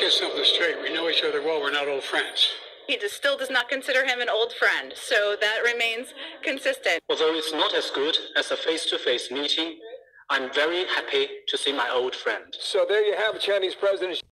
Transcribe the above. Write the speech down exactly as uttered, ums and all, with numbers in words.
get something straight. We know each other well. We're not old friends. He just still does not consider him an old friend, so that remains consistent. Although it's not as good as a face-to-face meeting, I'm very happy to see my old friend. So there you have it, Chinese President